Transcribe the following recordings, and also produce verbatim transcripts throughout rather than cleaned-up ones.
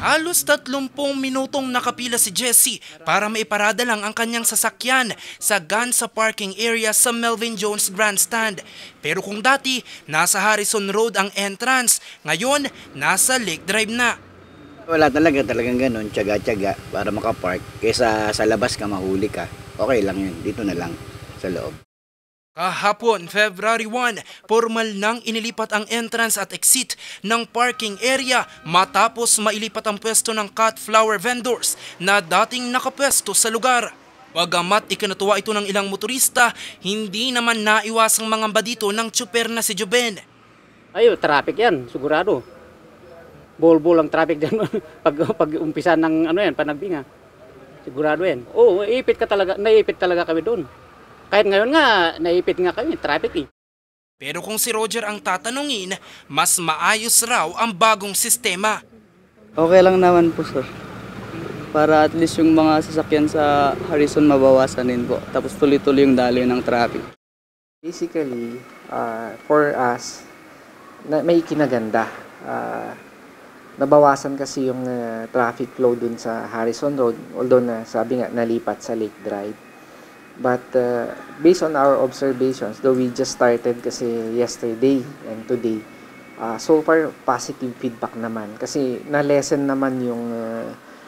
Halos tatlumpung minutong nakapila si Jessie para maiparada lang ang kanyang sasakyan sa Gansa parking area sa Melvin Jones Grandstand. Pero kung dati nasa Harrison Road ang entrance, ngayon nasa Lake Drive na. Wala talaga, talagang ganun, tiyaga-tiyaga para makapark. Kaysa sa labas ka mahuli ka, okay lang yun, dito na lang sa loob. Kahapon, February one, formal nang inilipat ang entrance at exit ng parking area matapos mailipat ang pwesto ng cut flower vendors na dating nakapwesto sa lugar. Bagamat ikinatuwa ito ng ilang motorista, hindi naman naiwasang mangamba dito ng tsuper na si Joben. Ayo, traffic yan, sigurado. Bol-bol ang traffic dyan pag, pag umpisa ng ano yan, panagbinga. Sigurado yan. Oo, iipit ka talaga, naiipit talaga kami doon. Kahit ngayon nga, naipit nga kami, traffic eh. Pero kung si Roger ang tatanungin, mas maayos raw ang bagong sistema. Okay lang naman po, sir. Para at least yung mga sasakyan sa Harrison mabawasan din po. Tapos tuloy-tuloy yung daloy ng traffic. Basically, uh, for us, na, may kinaganda. Uh, nabawasan kasi yung uh, traffic flow dun sa Harrison Road, although na, sabi nga, nalipat sa Lake Drive. But uh, based on our observations, though we just started kasi yesterday and today, uh, so far positive feedback naman. Kasi na-lessen naman yung uh,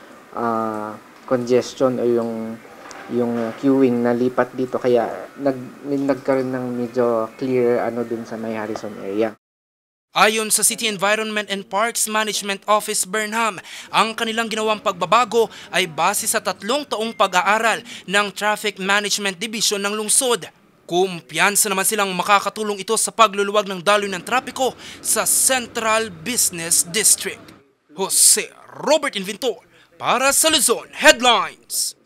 uh, congestion o yung, yung uh, queuing na lipat dito. Kaya nag, nagkaroon ng medyo clear ano dun sa may Harrison area. Ayon sa City Environment and Parks Management Office Burnham, ang kanilang ginawang pagbabago ay base sa tatlong taong pag-aaral ng Traffic Management Division ng lungsod. Kumpiyansa naman silang makakatulong ito sa pagluluwag ng daloy ng trapiko sa Central Business District. Jose Robert Inventor para sa Luzon Headlines.